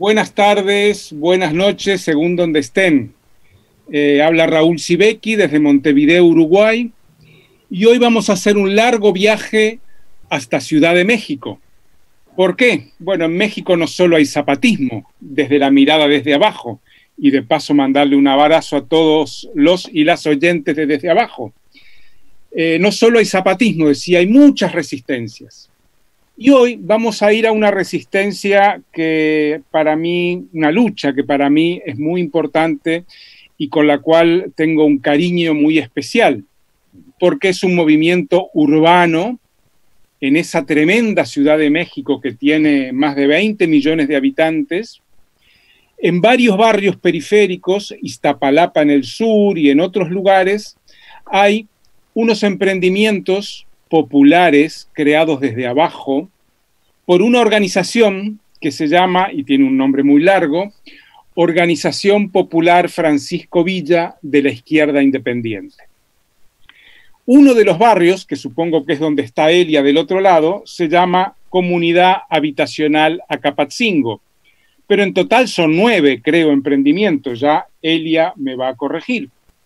Buenas tardes, buenas noches, según donde estén. Habla Raúl Sibeki desde Montevideo, Uruguay, y hoy vamos a hacer un largo viaje hasta Ciudad de México. ¿Por qué? Bueno, en México no solo hay zapatismo, desde la mirada desde abajo, y de paso mandarle un abrazo a todos los y las oyentes desde abajo. No solo hay zapatismo, decía, hay muchas resistencias. Y hoy vamos a ir a una resistencia que para mí, una lucha que para mí es muy importante y con la cual tengo un cariño muy especial, porque es un movimiento urbano en esa tremenda Ciudad de México que tiene más de 20 millones de habitantes, en varios barrios periféricos, Iztapalapa en el sur y en otros lugares, hay unos emprendimientos populares creados desde abajo por una organización que se llama, y tiene un nombre muy largo, Organización Popular Francisco Villa de la Izquierda Independiente. Uno de los barrios, que supongo que es donde está Elia del otro lado, se llama Comunidad Habitacional Acapatzingo, pero en total son 9, creo, emprendimientos, ya Elia me va a corregir.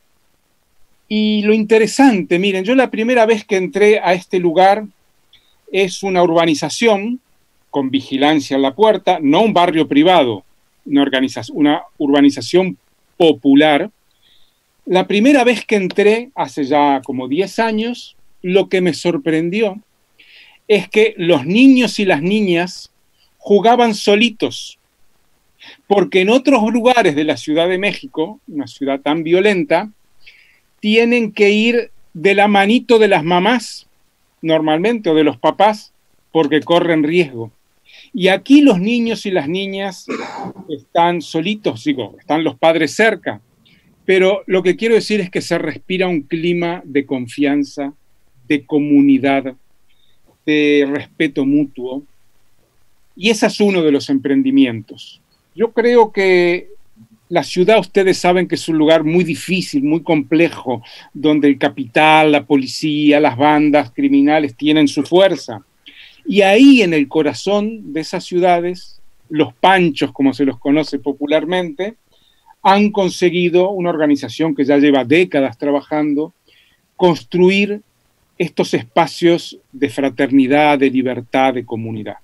Y lo interesante, miren, yo la primera vez que entré a este lugar es una urbanización con vigilancia en la puerta, no un barrio privado, una urbanización popular. La primera vez que entré, hace ya como 10 años, lo que me sorprendió es que los niños y las niñas jugaban solitos, porque en otros lugares de la Ciudad de México, una ciudad tan violenta, tienen que ir de la manito de las mamás, normalmente, o de los papás, porque corren riesgo. Y aquí los niños y las niñas están solitos, digo, están los padres cerca, pero lo que quiero decir es que se respira un clima de confianza, de comunidad, de respeto mutuo, y ese es uno de los emprendimientos. Yo creo que la ciudad, ustedes saben que es un lugar muy difícil, muy complejo, donde el capital, la policía, las bandas criminales tienen su fuerza. Y ahí en el corazón de esas ciudades, los panchos, como se los conoce popularmente, han conseguido una organización que ya lleva décadas trabajando, construir estos espacios de fraternidad, de libertad, de comunidad.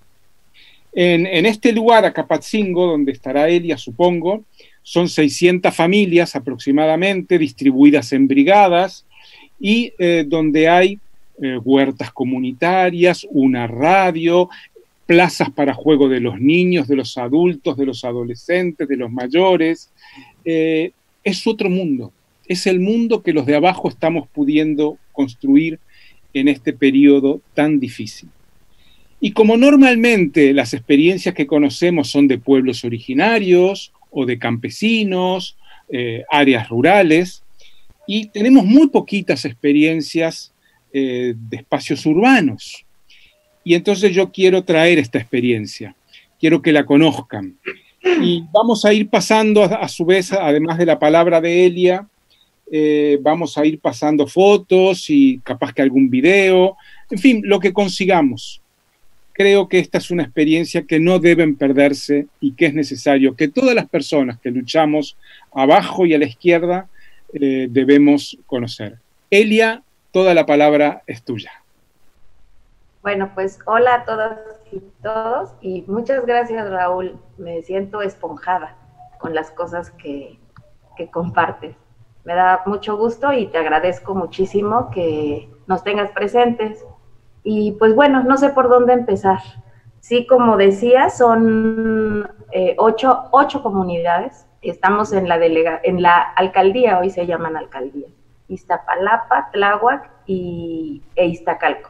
En este lugar, Acapatzingo, donde estará Elia, supongo, son 600 familias aproximadamente, distribuidas en brigadas, y donde hay huertas comunitarias, una radio, plazas para juego de los niños, de los adultos, de los adolescentes, de los mayores. Es otro mundo, es el mundo que los de abajo estamos pudiendo construir en este periodo tan difícil. Y como normalmente las experiencias que conocemos son de pueblos originarios o de campesinos, áreas rurales, y tenemos muy poquitas experiencias de espacios urbanos. Y entonces yo quiero traer esta experiencia, quiero que la conozcan. Y vamos a ir pasando, a su vez, además de la palabra de Elia, vamos a ir pasando fotos y capaz que algún video, en fin, lo que consigamos. Creo que esta es una experiencia que no deben perderse y que es necesario que todas las personas que luchamos abajo y a la izquierda debemos conocer. Elia, toda la palabra es tuya. Bueno, pues hola a todas y todos y muchas gracias, Raúl. Me siento esponjada con las cosas que compartes. Me da mucho gusto y te agradezco muchísimo que nos tengas presentes. Y pues bueno, no sé por dónde empezar. Sí, como decía, son 8 comunidades. Estamos en la alcaldía, hoy se llaman alcaldía, Iztapalapa, Tláhuac e Iztacalco.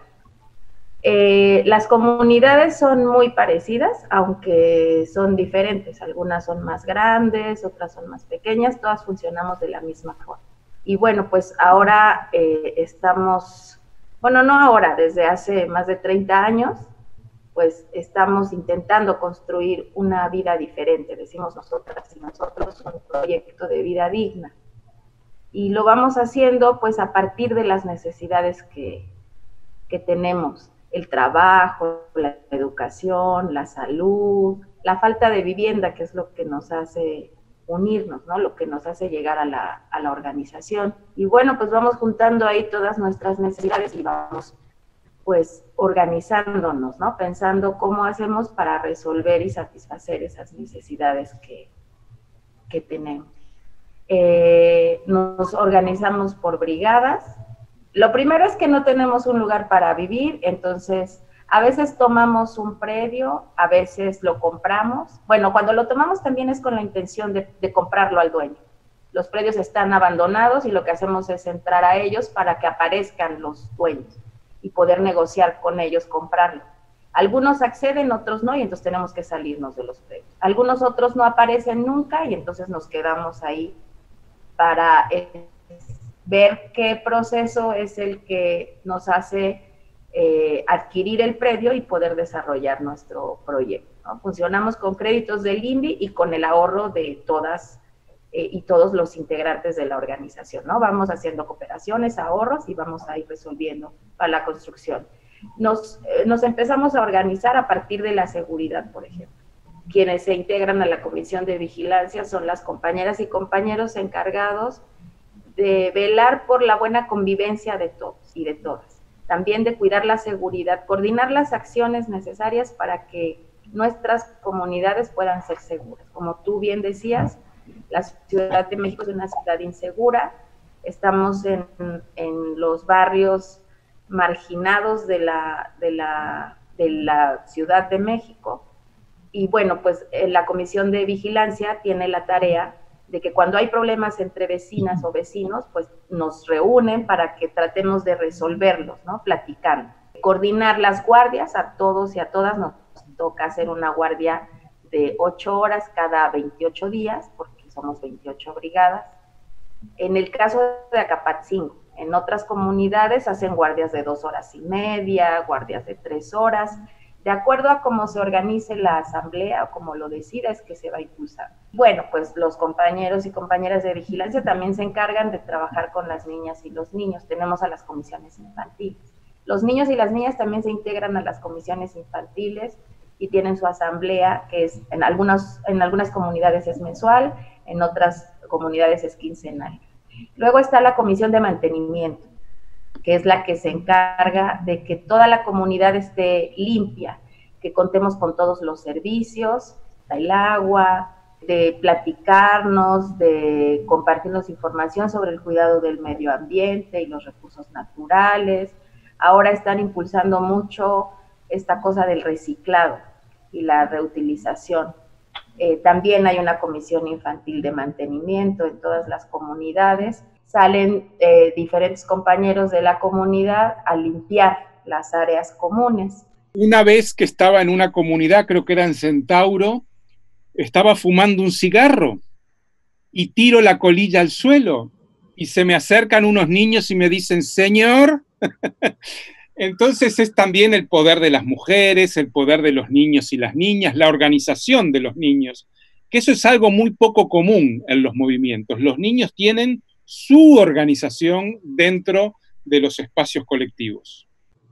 Las comunidades son muy parecidas, aunque son diferentes. Algunas son más grandes, otras son más pequeñas, todas funcionamos de la misma forma. Y bueno, pues ahora estamos, bueno, no ahora, desde hace más de 30 años, pues estamos intentando construir una vida diferente, decimos nosotras y nosotros, un proyecto de vida digna. Y lo vamos haciendo pues a partir de las necesidades que tenemos, el trabajo, la educación, la salud, la falta de vivienda, que es lo que nos hace unirnos, ¿no? Lo que nos hace llegar a la organización. Y bueno, pues vamos juntando ahí todas nuestras necesidades y vamos pues organizándonos, ¿no? Pensando cómo hacemos para resolver y satisfacer esas necesidades que tenemos. Nos organizamos por brigadas. Lo primero es que no tenemos un lugar para vivir, entonces a veces tomamos un predio, a veces lo compramos. Bueno, cuando lo tomamos también es con la intención de comprarlo al dueño. Los predios están abandonados y lo que hacemos es entrar a ellos para que aparezcan los dueños y poder negociar con ellos, comprarlo. Algunos acceden, otros no, y entonces tenemos que salirnos de los predios. Algunos otros no aparecen nunca y entonces nos quedamos ahí para ver qué proceso es el que nos hace adquirir el predio y poder desarrollar nuestro proyecto, ¿no? Funcionamos con créditos del INVI y con el ahorro de todas y todos los integrantes de la organización, ¿no? Vamos haciendo cooperaciones, ahorros y vamos a ir resolviendo para la construcción. Nos empezamos a organizar a partir de la seguridad, por ejemplo. Quienes se integran a la comisión de vigilancia son las compañeras y compañeros encargados de velar por la buena convivencia de todos y de todas. También de cuidar la seguridad, coordinar las acciones necesarias para que nuestras comunidades puedan ser seguras. Como tú bien decías, la Ciudad de México es una ciudad insegura, estamos en los barrios marginados de la Ciudad de México, y bueno, pues la Comisión de Vigilancia tiene la tarea de que cuando hay problemas entre vecinas o vecinos, pues nos reúnen para que tratemos de resolverlos, ¿no? Platicando. Coordinar las guardias, a todos y a todas nos toca hacer una guardia de 8 horas cada 28 días, porque somos 28 brigadas. En el caso de Acapatzingo, en otras comunidades hacen guardias de 2 horas y media, guardias de 3 horas, de acuerdo a cómo se organice la asamblea o como lo decida es que se va a impulsar. Bueno, pues los compañeros y compañeras de vigilancia también se encargan de trabajar con las niñas y los niños. Tenemos a las comisiones infantiles. Los niños y las niñas también se integran a las comisiones infantiles y tienen su asamblea, que es en algunas comunidades es mensual, en otras comunidades es quincenal. Luego está la comisión de mantenimiento, que es la que se encarga de que toda la comunidad esté limpia, que contemos con todos los servicios, el agua, de platicarnos, de compartirnos información sobre el cuidado del medio ambiente y los recursos naturales. Ahora están impulsando mucho esta cosa del reciclado y la reutilización. También hay una comisión infantil de mantenimiento en todas las comunidades. Salen diferentes compañeros de la comunidad a limpiar las áreas comunes. Una vez que estaba en una comunidad, creo que era en Centauro, estaba fumando un cigarro y tiro la colilla al suelo y se me acercan unos niños y me dicen, señor. Entonces es también el poder de las mujeres, el poder de los niños y las niñas, la organización de los niños, que eso es algo muy poco común en los movimientos. Los niños tienen su organización dentro de los espacios colectivos.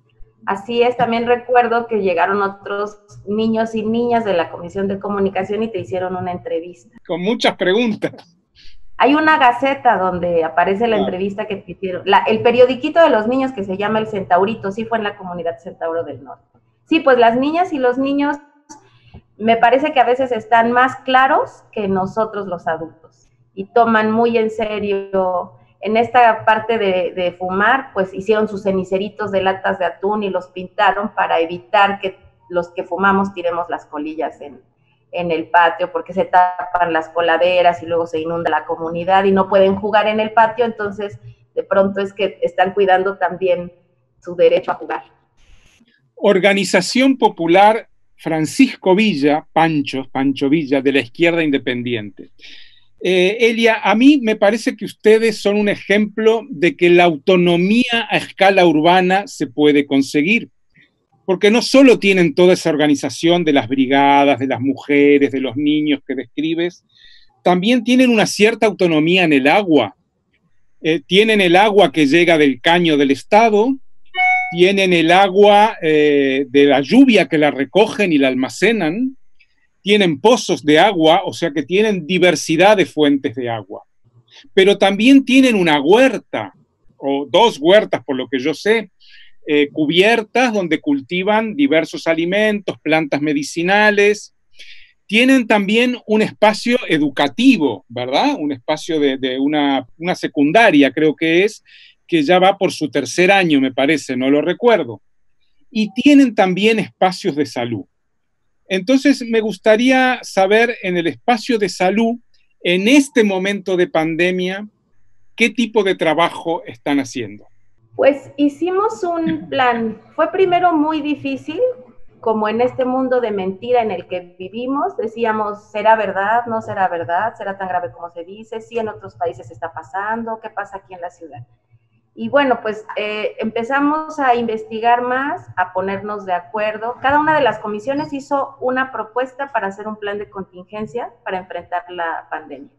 Así es, también recuerdo que llegaron otros niños y niñas de la Comisión de Comunicación y te hicieron una entrevista. Con muchas preguntas. Hay una gaceta donde aparece la entrevista que te hicieron. El periodiquito de los niños que se llama El Centaurito, sí fue en la comunidad Centauro del Norte. Sí, pues las niñas y los niños me parece que a veces están más claros que nosotros los adultos y toman muy en serio. En esta parte de fumar, pues hicieron sus ceniceritos de latas de atún y los pintaron para evitar que los que fumamos tiremos las colillas en el patio, porque se tapan las coladeras y luego se inunda la comunidad y no pueden jugar en el patio, entonces de pronto es que están cuidando también su derecho a jugar. Organización Popular Francisco Villa, Pancho Villa, de la Izquierda Independiente. Elia, a mí me parece que ustedes son un ejemplo de que la autonomía a escala urbana se puede conseguir, porque no solo tienen toda esa organización de las brigadas, de las mujeres, de los niños que describes, también tienen una cierta autonomía en el agua. Tienen el agua que llega del caño del Estado, tienen el agua de la lluvia que la recogen y la almacenan, tienen pozos de agua, o sea que tienen diversidad de fuentes de agua, pero también tienen una huerta, o dos huertas por lo que yo sé, cubiertas donde cultivan diversos alimentos, plantas medicinales. Tienen también un espacio educativo, ¿verdad? Un espacio de una secundaria, creo que ya va por su tercer año, me parece, no lo recuerdo. Y tienen también espacios de salud. Entonces, me gustaría saber en el espacio de salud, en este momento de pandemia, ¿qué tipo de trabajo están haciendo? Pues hicimos un plan. Fue primero muy difícil, como en este mundo de mentira en el que vivimos, decíamos, ¿será verdad? ¿No será verdad? ¿Será tan grave como se dice? ¿Sí en otros países está pasando? ¿Qué pasa aquí en la ciudad? Y bueno, pues empezamos a investigar más, a ponernos de acuerdo. Cada una de las comisiones hizo una propuesta para hacer un plan de contingencia para enfrentar la pandemia.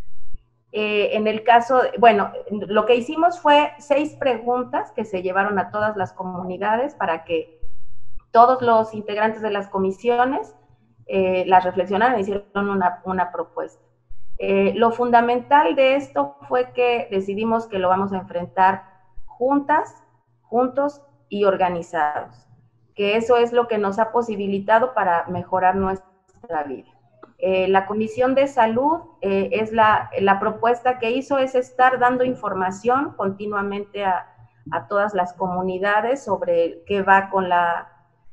En el caso, bueno, lo que hicimos fue 6 preguntas que se llevaron a todas las comunidades para que todos los integrantes de las comisiones las reflexionaron e hicieron una propuesta. Lo fundamental de esto fue que decidimos que lo vamos a enfrentar juntas, juntos y organizados, que eso es lo que nos ha posibilitado para mejorar nuestra vida. La Comisión de Salud es la propuesta que hizo es estar dando información continuamente a todas las comunidades sobre qué va con la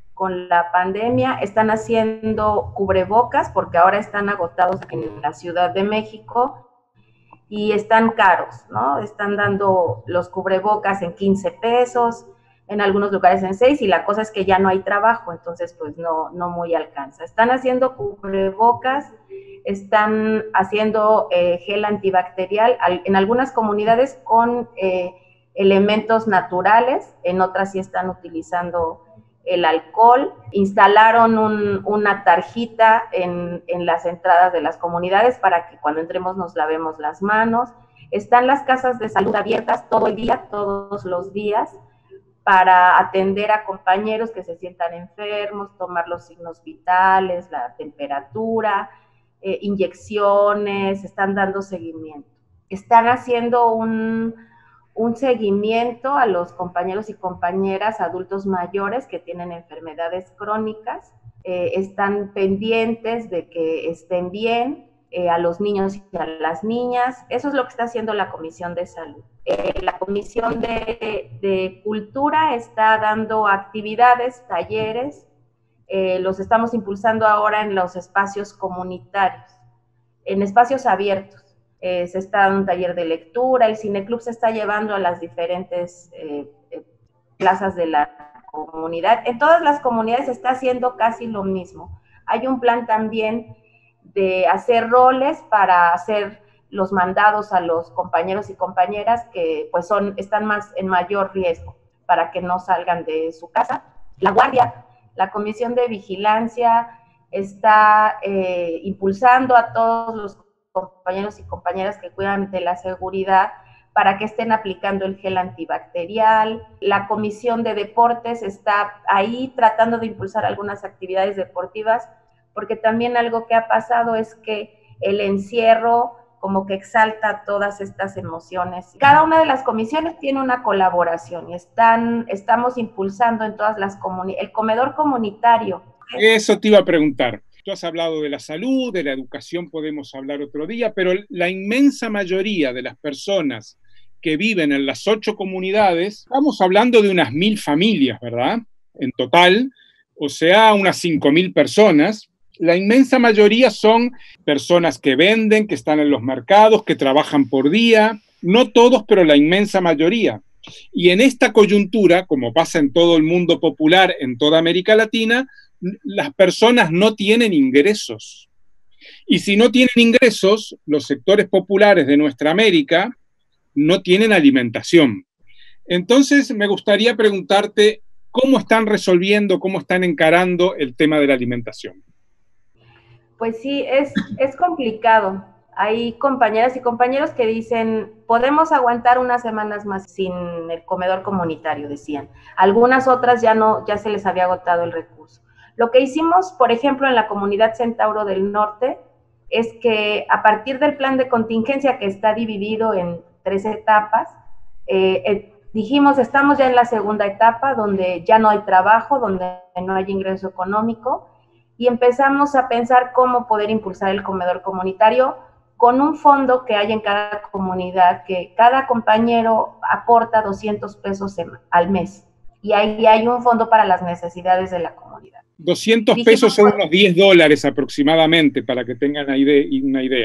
pandemia. Están haciendo cubrebocas porque ahora están agotados en la Ciudad de México y están caros, ¿no? Están dando los cubrebocas en 15 pesos, en algunos lugares en 6, y la cosa es que ya no hay trabajo, entonces pues no muy alcanza. Están haciendo cubrebocas, están haciendo gel antibacterial, en algunas comunidades con elementos naturales, en otras sí están utilizando el alcohol. Instalaron una tarjita en las entradas de las comunidades para que cuando entremos nos lavemos las manos. Están las casas de salud abiertas todo el día, todos los días, para atender a compañeros que se sientan enfermos, tomar los signos vitales, la temperatura, inyecciones, están dando seguimiento. Están haciendo un seguimiento a los compañeros y compañeras adultos mayores que tienen enfermedades crónicas, están pendientes de que estén bien, a los niños y a las niñas. Eso es lo que está haciendo la Comisión de Salud. La Comisión de Cultura está dando actividades, talleres, los estamos impulsando ahora en los espacios comunitarios, en espacios abiertos. Se está dando un taller de lectura, el cineclub se está llevando a las diferentes plazas de la comunidad. En todas las comunidades se está haciendo casi lo mismo. Hay un plan también de hacer roles para hacer los mandados a los compañeros y compañeras que pues están en mayor riesgo para que no salgan de su casa. La guardia, la Comisión de Vigilancia está impulsando a todos los compañeros y compañeras que cuidan de la seguridad para que estén aplicando el gel antibacterial. La Comisión de Deportes está ahí tratando de impulsar algunas actividades deportivas, porque también algo que ha pasado es que el encierro como que exalta todas estas emociones. Cada una de las comisiones tiene una colaboración y estamos impulsando en todas las comunidades, el comedor comunitario. Eso te iba a preguntar. Tú has hablado de la salud, de la educación podemos hablar otro día, pero la inmensa mayoría de las personas que viven en las 8 comunidades, estamos hablando de unas 1000 familias, ¿verdad? En total, o sea, unas 5000 personas. La inmensa mayoría son personas que venden, que están en los mercados, que trabajan por día, no todos, pero la inmensa mayoría. Y en esta coyuntura, como pasa en todo el mundo popular, en toda América Latina, las personas no tienen ingresos. Y si no tienen ingresos, los sectores populares de nuestra América no tienen alimentación. Entonces, me gustaría preguntarte cómo están resolviendo, cómo están encarando el tema de la alimentación. Pues sí, es complicado. Hay compañeras y compañeros que dicen, podemos aguantar unas semanas más sin el comedor comunitario, decían. Algunas otras ya se les había agotado el recurso. Lo que hicimos, por ejemplo, en la comunidad Centauro del Norte, es que a partir del plan de contingencia, que está dividido en 3 etapas, dijimos, estamos ya en la segunda etapa, donde ya no hay trabajo, donde no hay ingreso económico, y empezamos a pensar cómo poder impulsar el comedor comunitario con un fondo que hay en cada comunidad, que cada compañero aporta 200 pesos al mes, y ahí hay un fondo para las necesidades de la comunidad. 200 pesos son unos $10 aproximadamente, para que tengan una idea.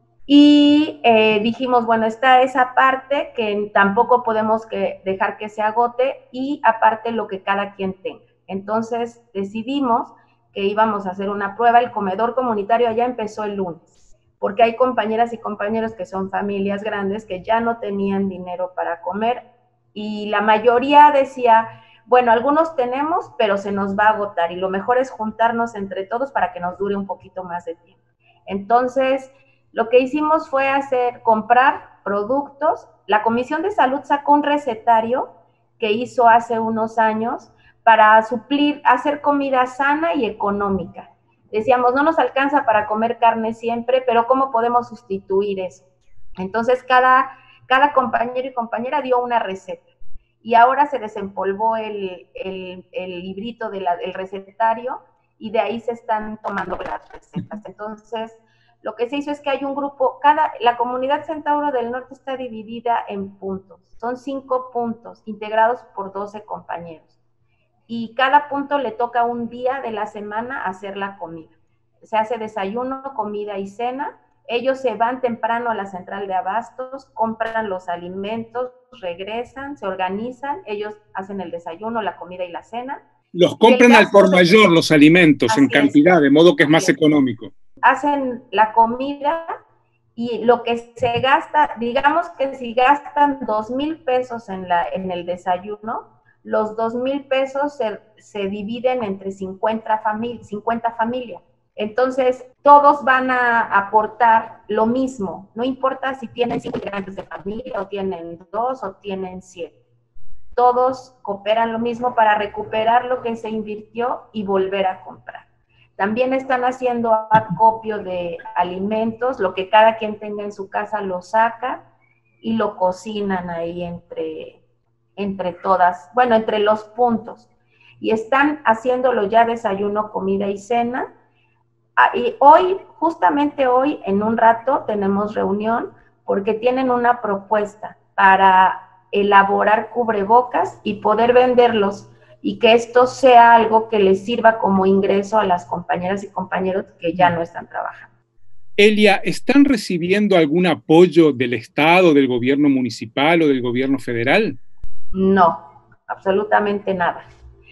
Y dijimos, bueno, está esa parte que tampoco podemos dejar que se agote, y aparte lo que cada quien tenga. Entonces decidimos que íbamos a hacer una prueba. El comedor comunitario ya empezó el lunes, porque hay compañeras y compañeros que son familias grandes que ya no tenían dinero para comer, y la mayoría decía, bueno, algunos tenemos, pero se nos va a agotar, y lo mejor es juntarnos entre todos para que nos dure un poquito más de tiempo. Entonces, lo que hicimos fue comprar productos. La Comisión de Salud sacó un recetario que hizo hace unos años para hacer comida sana y económica. Decíamos, no nos alcanza para comer carne siempre, pero ¿cómo podemos sustituir eso? Entonces, cada compañero y compañera dio una receta. Y ahora se desempolvó el librito del recetario, y de ahí se están tomando las recetas. Entonces, lo que se hizo es que hay un grupo, la comunidad Centauro del Norte está dividida en puntos. Son 5 puntos integrados por 12 compañeros. Y cada punto le toca un día de la semana hacer la comida. Se hace desayuno, comida y cena. Ellos se van temprano a la central de abastos, compran los alimentos, regresan, se organizan, ellos hacen el desayuno, la comida y la cena. Los compran al por mayor los alimentos en cantidad, de modo que es más económico. Hacen la comida, y lo que se gasta, digamos que si gastan 2,000 pesos en el desayuno, los 2,000 pesos se dividen entre 50 familias. Entonces, todos van a aportar lo mismo, no importa si tienen 5 integrantes de familia, o tienen 2, o tienen 7. Todos cooperan lo mismo para recuperar lo que se invirtió y volver a comprar. También están haciendo acopio de alimentos, lo que cada quien tenga en su casa lo saca y lo cocinan ahí entre todas, bueno, entre los puntos. Y están haciéndolo ya desayuno, comida y cena. Y justamente hoy, en un rato, tenemos reunión porque tienen una propuesta para elaborar cubrebocas y poder venderlos, y que esto sea algo que les sirva como ingreso a las compañeras y compañeros que ya no están trabajando. Elia, ¿están recibiendo algún apoyo del Estado, del gobierno municipal o del gobierno federal? No, absolutamente nada.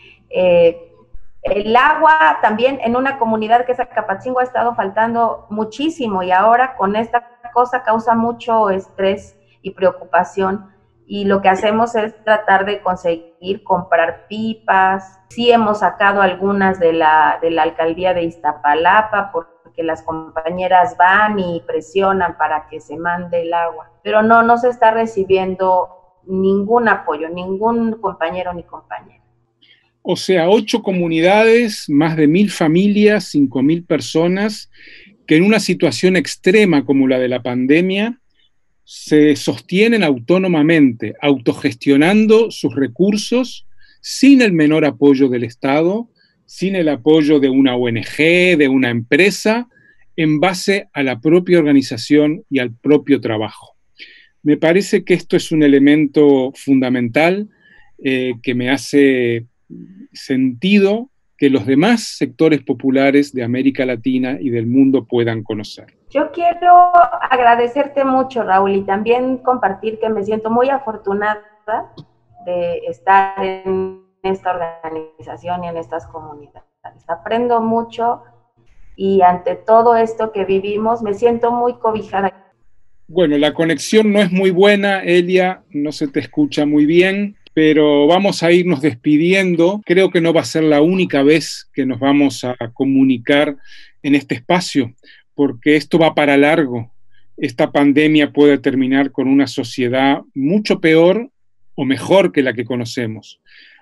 El agua también en una comunidad que es Acapatzingo ha estado faltando muchísimo, y ahora con esta cosa causa mucho estrés y preocupación, y lo que hacemos es tratar de conseguir comprar pipas. Sí hemos sacado algunas de la alcaldía de Iztapalapa, porque las compañeras van y presionan para que se mande el agua, pero no se está recibiendo ningún apoyo, ningún compañero ni compañera. O sea, 8 comunidades, más de 1,000 familias, 5,000 personas, que en una situación extrema como la de la pandemia, se sostienen autónomamente, autogestionando sus recursos, sin el menor apoyo del Estado, sin el apoyo de una ONG, de una empresa, en base a la propia organización y al propio trabajo. Me parece que esto es un elemento fundamental que me hace sentido que los demás sectores populares de América Latina y del mundo puedan conocer. Yo quiero agradecerte mucho, Raúl, y también compartir que me siento muy afortunada de estar en esta organización y en estas comunidades. Aprendo mucho, y ante todo esto que vivimos me siento muy cobijada. Bueno, la conexión no es muy buena, Elia, no se te escucha muy bien, pero vamos a irnos despidiendo. Creo que no va a ser la única vez que nos vamos a comunicar en este espacio, porque esto va para largo. Esta pandemia puede terminar con una sociedad mucho peor o mejor que la que conocemos.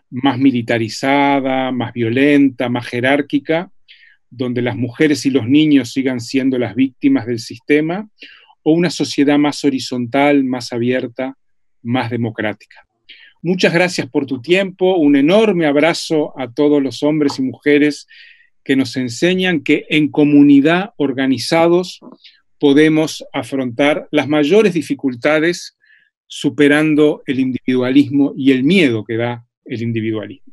más militarizada, más violenta, más jerárquica, donde las mujeres y los niños sigan siendo las víctimas del sistema, o una sociedad más horizontal, más abierta, más democrática. Muchas gracias por tu tiempo, un enorme abrazo a todos los hombres y mujeres que nos enseñan que en comunidad, organizados, podemos afrontar las mayores dificultades superando el individualismo y el miedo que da el individualismo.